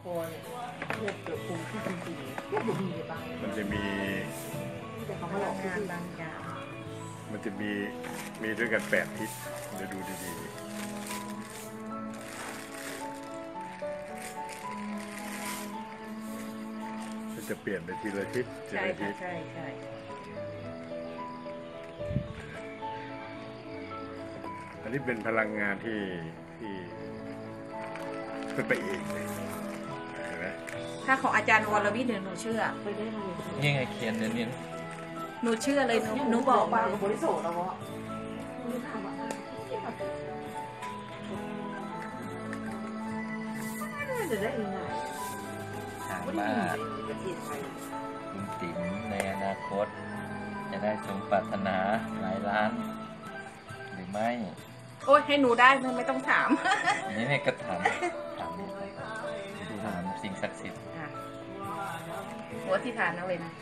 พอเนี่ยพวกเกิดภูมิที่จริงๆพวกบุญมีบ้างมันจะมีแต่เขาไม่หลอกงานบางอย่างมันจะมีด้วยกัน8 ทิศเดี๋ยวดูดีๆมันจะเปลี่ยนไปทีละทิศทีละทิศใช่อันนี้เป็นพลังงานที่ขึ้นไปเองเลยเห็นไหมถ้าของอาจารย์วรวิทย์หนูเชื่อนี่ไงเขียนเดี๋ยวนี้หนูเชื่อเลยหนูบอกว่าบริสุทธิ์แล้วว่าจะได้ยังไงถามว่าคุณติ๋มในอนาคตจะได้สมปรารถนาหลายล้านหรือไม่โอ้ยให้หนูได้ไม่ต้องถามนี่ก็ถามสิ่งศักดิ์สิทธิ์หัวที่ฐานเอาเลยนะ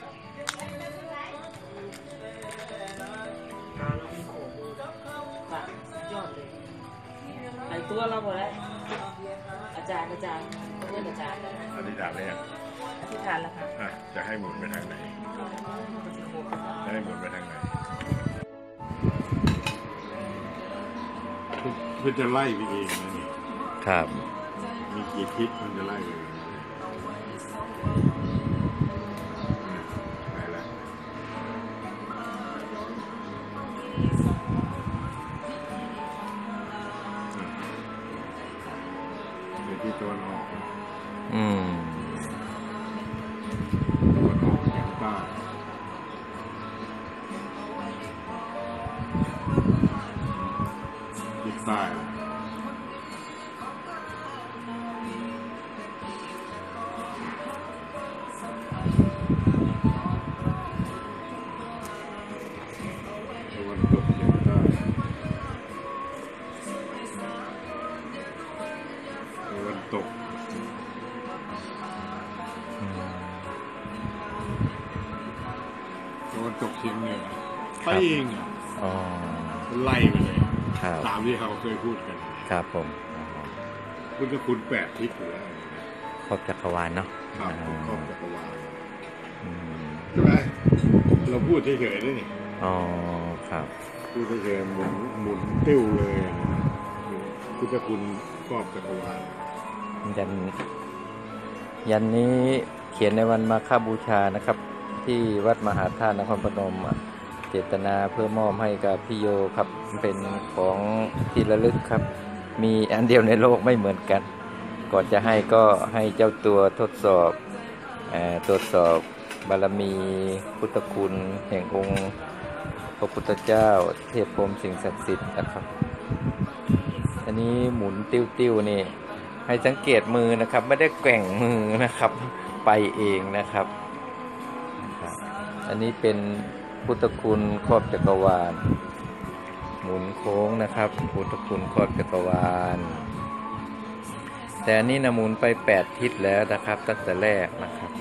เรามีโขกยอดเลยไอตัวเราหมดแล้วอาจารย์เพื่อนอาจารย์อธิษฐานเลยอ่ะอธิษฐานแล้วค่ะจะให้หมุนไปทางไหนจะให้หมุนไปทางไหนเพื่อจะไล่ไปเองนะนี่ครับมีกี่ทิศมันจะไล่ไปไปแล้วเดี๋ยวที่ตะวันออกตะวันออกเฉียงใต้ทิศใต้ตกตะวันตกเฉียงเหนือไปเองไล่ไปเลยตามที่เขาเคยพูดกันครับผมคุณจะคุณ8 ทิศอยู่แล้วครอบจักรวาลเนาะครับครอบจักรวาลใช่ไหมเราพูดเฉยๆด้วยนี่อ๋อครับพูดเฉยๆหมุนติ้วเลยคุณจะคุณครอบจักรวาลยันนี้เขียนในวันมาฆบูชานะครับที่วัดมหาธาตุนครพนมเจตนาเพื่อมอบให้กับพี่โยครับเป็นของที่ระลึกครับมีอันเดียวในโลกไม่เหมือนกันก่อนจะให้ก็ให้เจ้าตัวทดสอบตรวจสอบบารมีพุทธคุณแห่งองค์พระพุทธเจ้าเทพพรหมสิ่งศักดิ์สิทธิ์นะครับอันนี้หมุนติ้วๆนี่ให้สังเกตมือนะครับไม่ได้แกว่งมือนะครับไปเองนะครับอันนี้เป็นพุทธคุณครอบจักรวาลหมุนโค้งนะครับพุทธคุณครอบจักรวาลแต่อันนี้นะหมุนไป8 ทิศแล้วนะครับตั้งแต่แรกนะครับ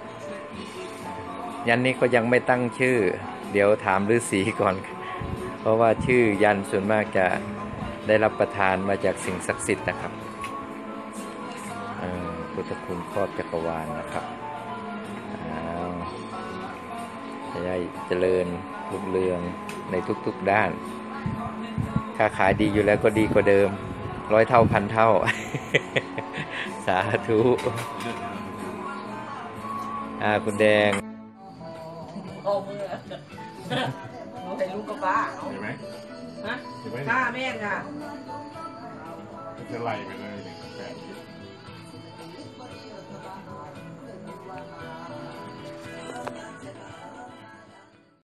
ยันนี้ก็ยังไม่ตั้งชื่อเดี๋ยวถามฤาษีก่อนเพราะว่าชื่อยันส่วนมากจะได้รับประทานมาจากสิ่งศักดิ์สิทธิ์นะครับพุทธคุณครอบจักรวาลนะครับจะได้เจริญรุ่งเรืองในทุกๆด้านค้าขายดีอยู่แล้วก็ดีกว่าเดิม100 เท่าพันเท่า สาธุคุณแดงโอ้เมื่อเราให้ลูกกับป้าเห็นไหมฮะป้าแม่ค่ะจะไล่ไปเลย